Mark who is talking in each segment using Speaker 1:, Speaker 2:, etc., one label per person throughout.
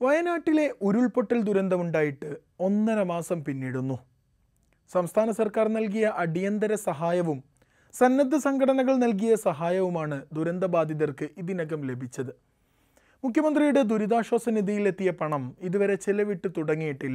Speaker 1: വയനാട്ടിലെ ഉരുൾപൊട്ടൽ ദുരന്തമുണ്ടായിട്ട് 1.5 മാസം പിന്നിടുന്നു. സംസ്ഥാന സർക്കാർ നൽകിയ അടിയന്തര സഹായവും സന്നദ്ധ സംഘടനകൾ നൽകിയ സഹായവുമാണ് ദുരന്തബാധിതർക്ക് ഇതിനകം ലഭിച്ചത്. മുഖ്യമന്ത്രിയുടെ ദുരിതാശ്വാസ നിധിയിലെത്തിയ പണം ഇതുവരെ ചെലവിട്ട് തുടങ്ങിയിട്ടില്ല.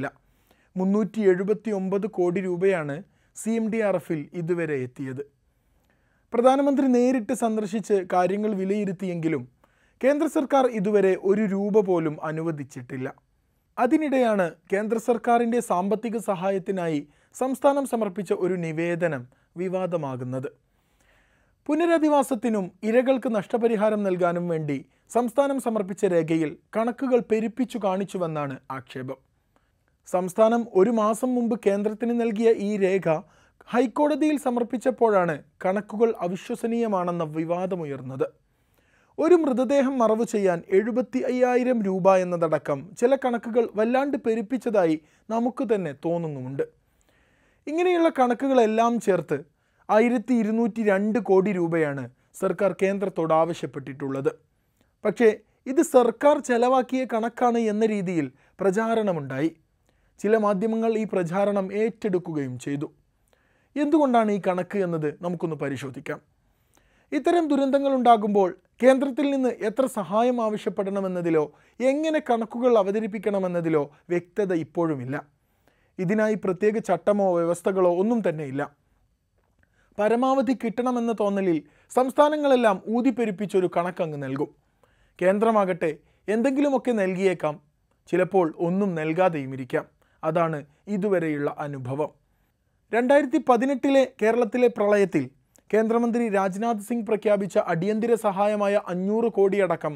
Speaker 1: 379 കോടി രൂപയാണ് CMDRFിൽ ഇതുവരെ എത്തിയത്. പ്രധാനമന്ത്രി നേരിട്ട് സന്ദർശിച്ച് കാര്യങ്ങൾ വിലയിരുത്തിയെങ്കിലും കേന്ദ്ര സർക്കാർ ഇതുവരെ 1 രൂപ പോലും അനുവദിച്ചിട്ടില്ല. അതിനിടെയാണ് കേന്ദ്ര സർക്കാരിൻ്റെ സാമ്പത്തിക സഹായത്തിനായി സംസ്ഥാനം സമർപ്പിച്ച ഒരു നിവേദനം വിവാദമാകുന്നത്. പുനരധിവാസത്തിനും ഇരകൾക്ക് നഷ്ടപരിഹാരം നൽകാനും വേണ്ടി സംസ്ഥാനം സമർപ്പിച്ച രേഖയിൽ കണക്കുകൾ പെരുപ്പിച്ചു കാണിച്ചുവെന്നാണ് ആക്ഷേപം. സംസ്ഥാനം 1 മാസം മുമ്പ് കേന്ദ്രത്തിന് നൽകിയ ഈ രേഖ ഹൈക്കോടതിയിൽ സമർപ്പിച്ചപ്പോഴാണ് കണക്കുകൾ അവിശ്വസനീയമാണെന്ന വിവാദമുയർന്നത്. ഒരു മൃതദേഹം മറവ് ചെയ്യാൻ 75,000 രൂപ എന്നതടക്കം ചില കണക്കുകൾ വല്ലാണ്ട് പെരുപ്പിച്ചതായി നമുക്ക് തന്നെ തോന്നുന്നുമുണ്ട്. ഇങ്ങനെയുള്ള കണക്കുകളെല്ലാം ചേർത്ത് 1202 കോടി രൂപയാണ് സർക്കാർ കേന്ദ്രത്തോട് ആവശ്യപ്പെട്ടിട്ടുള്ളത്. പക്ഷേ ഇത് സർക്കാർ ചെലവാക്കിയ കണക്കാണ് എന്ന രീതിയിൽ പ്രചാരണമുണ്ടായി. ചില മാധ്യമങ്ങൾ ഈ പ്രചാരണം ഏറ്റെടുക്കുകയും ചെയ്തു. എന്തുകൊണ്ടാണ് ഈ കണക്ക് എന്നത് നമുക്കൊന്ന് പരിശോധിക്കാം. ഇത്തരം ദുരന്തങ്ങൾ ഉണ്ടാകുമ്പോൾ കേന്ദ്രത്തിൽ നിന്ന് എത്ര സഹായം ആവശ്യപ്പെടണമെന്നതിലോ എങ്ങനെ കണക്കുകൾ അവതരിപ്പിക്കണമെന്നതിലോ വ്യക്തത ഇപ്പോഴുമില്ല. ഇതിനായി പ്രത്യേക ചട്ടമോ വ്യവസ്ഥകളോ ഒന്നും തന്നെ ഇല്ല. പരമാവധി കിട്ടണമെന്ന തോന്നലിൽ സംസ്ഥാനങ്ങളെല്ലാം ഊതിപ്പെരുപ്പിച്ചൊരു കണക്കങ്ങ് നൽകും. കേന്ദ്രമാകട്ടെ എന്തെങ്കിലുമൊക്കെ നൽകിയേക്കാം, ചിലപ്പോൾ ഒന്നും നൽകാതെയും ഇരിക്കാം. അതാണ് ഇതുവരെയുള്ള അനുഭവം. 2018 കേരളത്തിലെ പ്രളയത്തിൽ കേന്ദ്രമന്ത്രി രാജ്നാഥ് സിംഗ് പ്രഖ്യാപിച്ച അടിയന്തര സഹായമായ 500 കോടിയടക്കം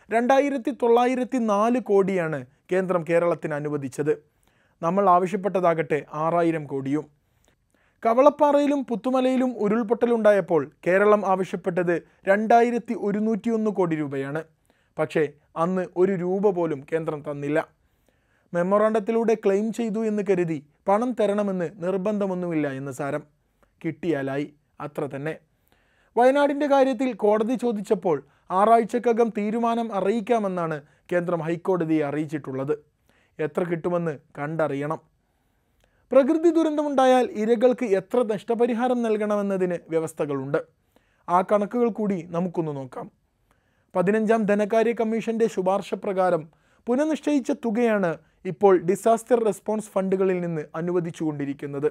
Speaker 1: 2904 കോടിയാണ് കേന്ദ്രം കേരളത്തിന് അനുവദിച്ചത്. നമ്മൾ ആവശ്യപ്പെട്ടതാകട്ടെ 6000 കോടിയും. കവളപ്പാറയിലും പുത്തുമലയിലും ഉരുൾപൊട്ടലുണ്ടായപ്പോൾ കേരളം ആവശ്യപ്പെട്ടത് 2101 കോടി രൂപയാണ്. പക്ഷേ അന്ന് 1 രൂപ പോലും കേന്ദ്രം തന്നില്ല. മെമ്മോറാണ്ടത്തിലൂടെ ക്ലെയിം ചെയ്തു എന്ന് കരുതി പണം തരണമെന്ന് നിർബന്ധമൊന്നുമില്ല എന്ന് സാരം. കിട്ടിയാലായി, അത്ര തന്നെ. വയനാടിൻ്റെ കാര്യത്തിൽ കോടതി ചോദിച്ചപ്പോൾ 6 ആഴ്ചക്കകം തീരുമാനം അറിയിക്കാമെന്നാണ് കേന്ദ്രം ഹൈക്കോടതിയെ അറിയിച്ചിട്ടുള്ളത്. എത്ര കിട്ടുമെന്ന് കണ്ടറിയണം. പ്രകൃതി ദുരന്തമുണ്ടായാൽ ഇരകൾക്ക് എത്ര നഷ്ടപരിഹാരം നൽകണമെന്നതിന് വ്യവസ്ഥകളുണ്ട്. ആ കണക്കുകൾ കൂടി നമുക്കൊന്ന് നോക്കാം. 15ാം ധനകാര്യ കമ്മീഷൻ്റെ ശുപാർശ പ്രകാരം പുനഃനിശ്ചയിച്ച തുകയാണ് ഇപ്പോൾ ഡിസാസ്റ്റർ റെസ്പോൺസ് ഫണ്ടുകളിൽ നിന്ന് അനുവദിച്ചുകൊണ്ടിരിക്കുന്നത്.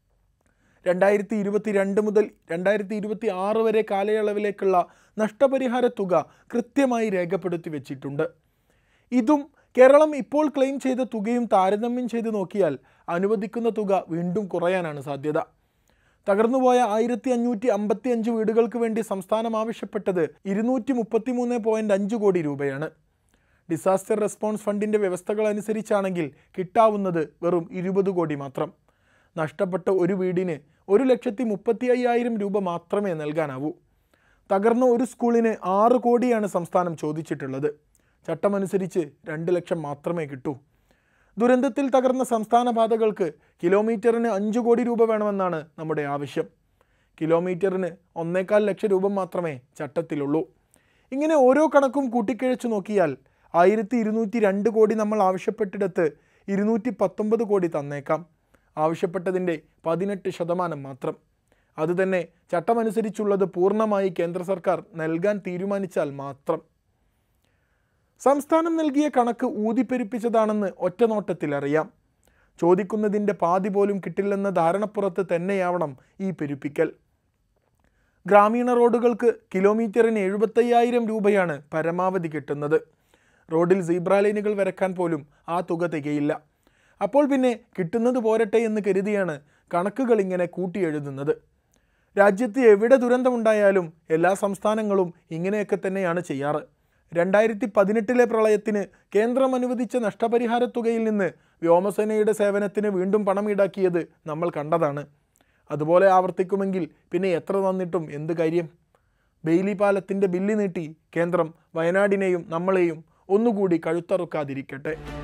Speaker 1: 2022 മുതൽ 2026 വരെ കാലയളവിലേക്കുള്ള നഷ്ടപരിഹാര തുക കൃത്യമായി രേഖപ്പെടുത്തി വെച്ചിട്ടുണ്ട്. ഇതും കേരളം ഇപ്പോൾ ക്ലെയിം ചെയ്ത തുകയും താരതമ്യം ചെയ്ത് നോക്കിയാൽ അനുവദിക്കുന്ന തുക വീണ്ടും കുറയാനാണ് സാധ്യത. തകർന്നുപോയ 1555 വീടുകൾക്ക് വേണ്ടി സംസ്ഥാനം ആവശ്യപ്പെട്ടത് 233.5 കോടി രൂപയാണ്. ഡിസാസ്റ്റർ റെസ്പോൺസ് ഫണ്ടിൻ്റെ വ്യവസ്ഥകൾ അനുസരിച്ചാണെങ്കിൽ കിട്ടാവുന്നത് വെറും 20 കോടി മാത്രം. നഷ്ടപ്പെട്ട ഒരു വീടിന് 1,35,000 രൂപ മാത്രമേ നൽകാനാവൂ. തകർന്ന ഒരു സ്കൂളിന് 6 കോടിയാണ് സംസ്ഥാനം ചോദിച്ചിട്ടുള്ളത്. ചട്ടമനുസരിച്ച് 2 ലക്ഷം മാത്രമേ കിട്ടൂ. ദുരന്തത്തിൽ തകർന്ന സംസ്ഥാന പാതകൾക്ക് കിലോമീറ്ററിന് 5 കോടി രൂപ വേണമെന്നാണ് നമ്മുടെ ആവശ്യം. കിലോമീറ്ററിന് 1.25 ലക്ഷം രൂപ മാത്രമേ ചട്ടത്തിലുള്ളൂ. ഇങ്ങനെ ഓരോ കണക്കും കൂട്ടിക്കിഴച്ചു നോക്കിയാൽ 1202 കോടി നമ്മൾ ആവശ്യപ്പെട്ടിടത്ത് 219 കോടി തന്നേക്കാം. ആവശ്യപ്പെട്ടതിൻ്റെ 18% മാത്രം. അതുതന്നെ ചട്ടമനുസരിച്ചുള്ളത് പൂർണ്ണമായി കേന്ദ്ര സർക്കാർ നൽകാൻ തീരുമാനിച്ചാൽ മാത്രം. സംസ്ഥാനം നൽകിയ കണക്ക് ഊതിപ്പെരുപ്പിച്ചതാണെന്ന് ഒറ്റനോട്ടത്തിൽ അറിയാം. ചോദിക്കുന്നതിൻ്റെ പാതി പോലും കിട്ടില്ലെന്ന ധാരണപ്പുറത്ത് തന്നെയാവണം ഈ പെരുപ്പിക്കൽ. ഗ്രാമീണ റോഡുകൾക്ക് കിലോമീറ്ററിന് 75,000 രൂപയാണ് പരമാവധി കിട്ടുന്നത്. റോഡിൽ സീബ്ര ലൈനുകൾ വരയ്ക്കാൻ പോലും ആ തുക തികയില്ല. അപ്പോൾ പിന്നെ കിട്ടുന്നത് പോരട്ടെ എന്ന് കരുതിയാണ് കണക്കുകൾ ഇങ്ങനെ കൂട്ടിയെഴുതുന്നത്. രാജ്യത്ത് എവിടെ ദുരന്തമുണ്ടായാലും എല്ലാ സംസ്ഥാനങ്ങളും ഇങ്ങനെയൊക്കെ തന്നെയാണ് ചെയ്യാറ്. 2018 പ്രളയത്തിന് കേന്ദ്രം അനുവദിച്ച നഷ്ടപരിഹാര തുകയിൽ നിന്ന് വ്യോമസേനയുടെ സേവനത്തിന് വീണ്ടും പണം ഈടാക്കിയത് നമ്മൾ കണ്ടതാണ്. അതുപോലെ ആവർത്തിക്കുമെങ്കിൽ പിന്നെ എത്ര തന്നിട്ടും എന്ത് കാര്യം? ബെയിലി പാലത്തിൻ്റെ ബില്ല് നീട്ടി കേന്ദ്രം വയനാടിനെയും നമ്മളെയും ഒന്നുകൂടി കഴുത്തറുക്കാതിരിക്കട്ടെ.